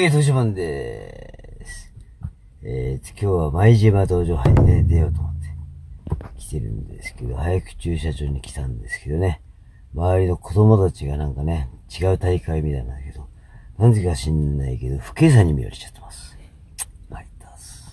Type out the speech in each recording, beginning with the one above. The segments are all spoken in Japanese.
図書館でーす。今日は舞島道場杯で出ようと思って来てるんですけど、早く駐車場に来たんですけどね。周りの子供たちがなんかね、違う大会みたいなんだけど、なんでか知んないけど、不敬さに見られちゃってます。参ったっす。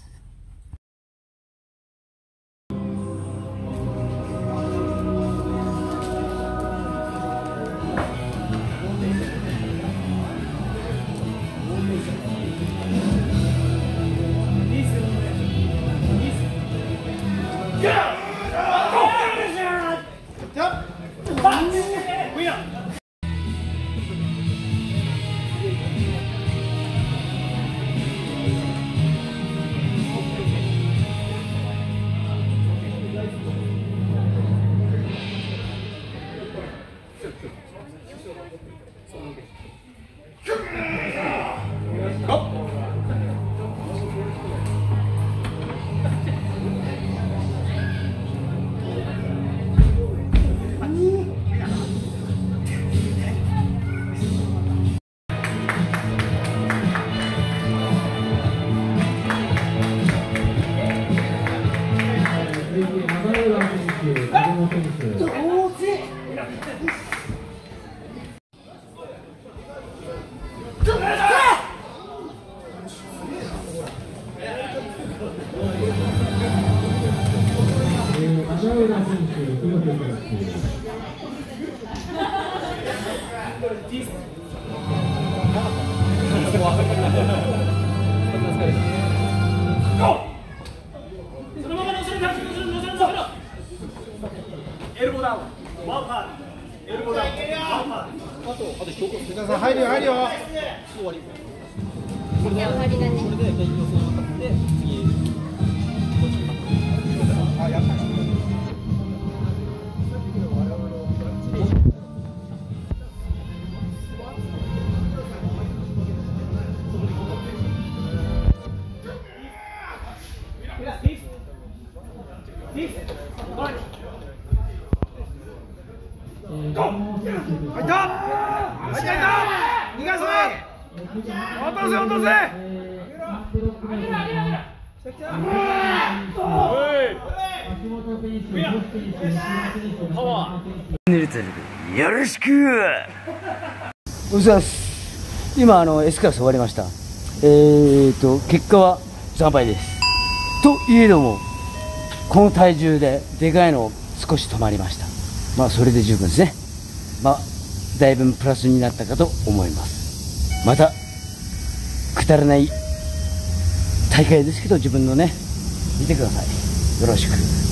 入るよ入るよ。 終わりだね。 よろしくお疲れ様です。今Sクラス終わりました。結果は惨敗です。といえどもこの体重ででかいの少し止まりました。まあそれで十分ですね。まあだいぶプラスになったかと思います。またくだらない大会ですけど自分のね見てください。よろしく。